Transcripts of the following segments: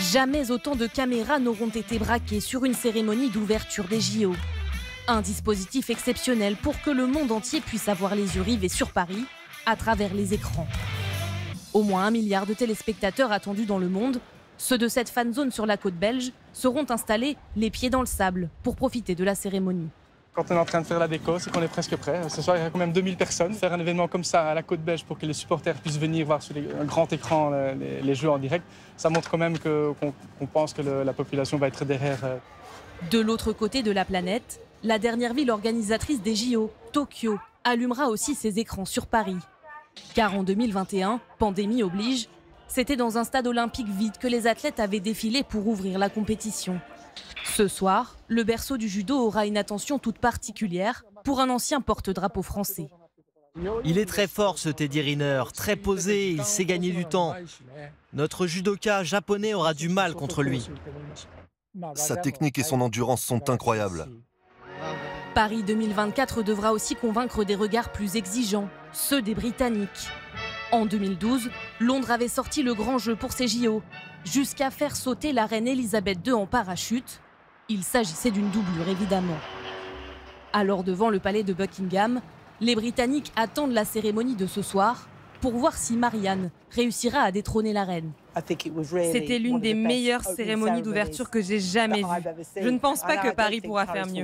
Jamais autant de caméras n'auront été braquées sur une cérémonie d'ouverture des JO. Un dispositif exceptionnel pour que le monde entier puisse avoir les yeux rivés sur Paris à travers les écrans. Au moins 1 milliard de téléspectateurs attendus dans le monde, ceux de cette fan zone sur la côte belge seront installés les pieds dans le sable pour profiter de la cérémonie. Quand on est en train de faire la déco, c'est qu'on est presque prêt. Ce soir, il y a quand même 2000 personnes. Faire un événement comme ça à la côte belge pour que les supporters puissent venir voir sur un grand écran les jeux en direct, ça montre quand même qu'on pense que la population va être derrière. De l'autre côté de la planète, la dernière ville organisatrice des JO, Tokyo, allumera aussi ses écrans sur Paris. Car en 2021, pandémie oblige, c'était dans un stade olympique vide que les athlètes avaient défilé pour ouvrir la compétition. Ce soir, le berceau du judo aura une attention toute particulière pour un ancien porte-drapeau français. Il est très fort ce Teddy Riner, très posé, il sait gagner du temps. Notre judoka japonais aura du mal contre lui. Sa technique et son endurance sont incroyables. Paris 2024 devra aussi convaincre des regards plus exigeants, ceux des Britanniques. En 2012, Londres avait sorti le grand jeu pour ses JO, jusqu'à faire sauter la reine Elisabeth II en parachute. Il s'agissait d'une doublure, évidemment. Alors, devant le palais de Buckingham, les Britanniques attendent la cérémonie de ce soir pour voir si Marianne réussira à détrôner la reine. C'était l'une des meilleures cérémonies d'ouverture que j'ai jamais vues. Je ne pense pas que Paris pourra faire mieux.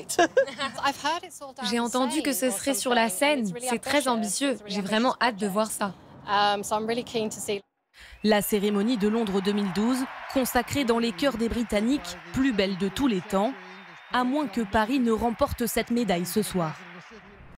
J'ai entendu que ce serait sur la scène. C'est très ambitieux. J'ai vraiment hâte de voir ça. La cérémonie de Londres 2012, consacrée dans les cœurs des Britanniques, plus belle de tous les temps, à moins que Paris ne remporte cette médaille ce soir.